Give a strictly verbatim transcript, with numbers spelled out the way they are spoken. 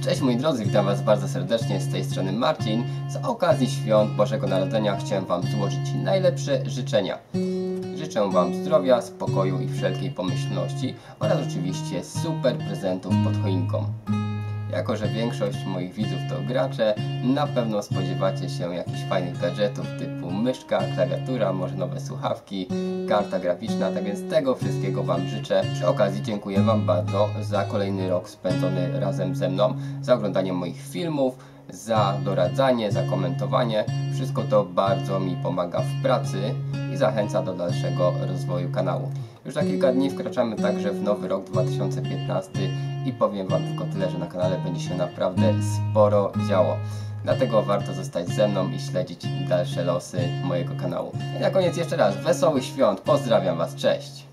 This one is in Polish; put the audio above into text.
Cześć moi drodzy, witam Was bardzo serdecznie, z tej strony Marcin. Z okazji świąt Bożego Narodzenia chciałem Wam złożyć najlepsze życzenia. Życzę Wam zdrowia, spokoju i wszelkiej pomyślności oraz oczywiście super prezentów pod choinką. Jako że większość moich widzów to gracze, na pewno spodziewacie się jakichś fajnych gadżetów typu myszka, klawiatura, może nowe słuchawki, karta graficzna, tak więc tego wszystkiego Wam życzę. Przy okazji dziękuję Wam bardzo za kolejny rok spędzony razem ze mną, za oglądanie moich filmów, za doradzanie, za komentowanie. Wszystko to bardzo mi pomaga w pracy i zachęca do dalszego rozwoju kanału. Już za kilka dni wkraczamy także w nowy rok dwa tysiące piętnasty i powiem Wam tylko tyle, że na kanale będzie się naprawdę sporo działo. Dlatego warto zostać ze mną i śledzić dalsze losy mojego kanału. I na koniec jeszcze raz wesołych świąt, pozdrawiam Was, cześć!